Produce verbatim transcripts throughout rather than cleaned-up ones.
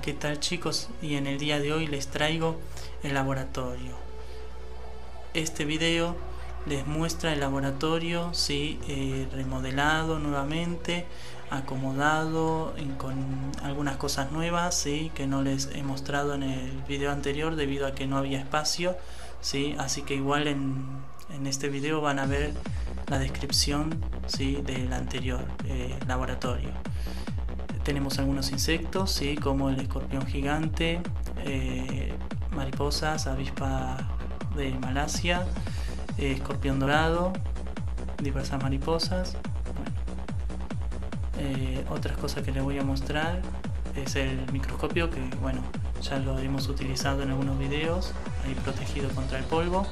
¿Qué tal, chicos? Y en el día de hoy les traigo el laboratorio. Este video les muestra el laboratorio, sí, eh, remodelado nuevamente, acomodado en, con algunas cosas nuevas, sí, que no les he mostrado en el video anterior debido a que no había espacio, sí, así que igual en, en este video van a ver la descripción, sí, del anterior eh, laboratorio. Tenemos algunos insectos, ¿sí? Como el escorpión gigante, eh, mariposas, avispa de Malasia, eh, escorpión dorado, diversas mariposas. Bueno, eh, otras cosas que les voy a mostrar es el microscopio, que bueno, ya lo hemos utilizado en algunos videos, ahí protegido contra el polvo.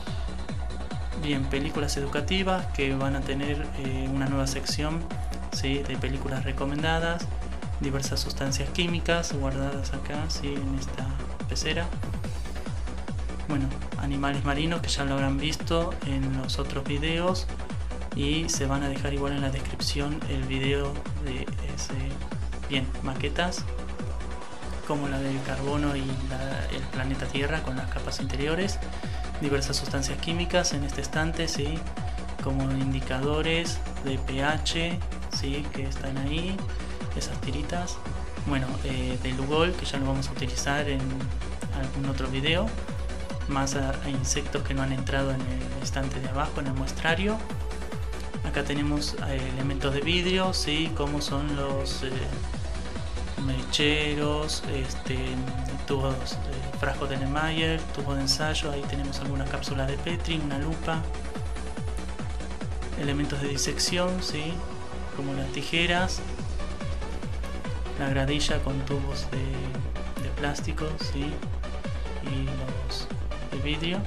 Bien, películas educativas que van a tener eh, una nueva sección, ¿sí? De películas recomendadas. Diversas sustancias químicas guardadas acá, ¿sí? En esta pecera. Bueno, animales marinos que ya lo habrán visto en los otros videos y se van a dejar igual en la descripción el video de ese. Bien, maquetas como la del carbono y la, el planeta Tierra con las capas interiores. Diversas sustancias químicas en este estante, ¿sí? Como indicadores de pH, ¿sí? Que están ahí, esas tiritas. Bueno, eh, del Lugol, que ya lo vamos a utilizar en algún otro video, más a, a insectos que no han entrado en el estante de abajo, en el muestrario. Acá tenemos eh, elementos de vidrio, ¿sí? Como son los eh, mecheros, este, tubos, eh, frascos de Niemeyer, tubos de ensayo. Ahí tenemos algunas cápsulas de Petri, una lupa, elementos de disección, ¿sí? Como las tijeras, la gradilla con tubos de, de plástico, ¿sí? Y los de vidrio.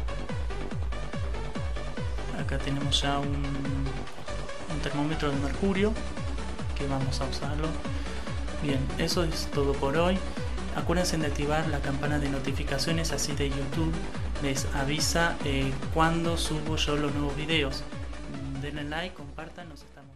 Acá tenemos ya un, un termómetro de mercurio que vamos a usarlo. Bien, eso es todo por hoy. Acuérdense de activar la campana de notificaciones, así de YouTube les avisa eh, cuando subo yo los nuevos videos. Denle like, compartan, nos estamos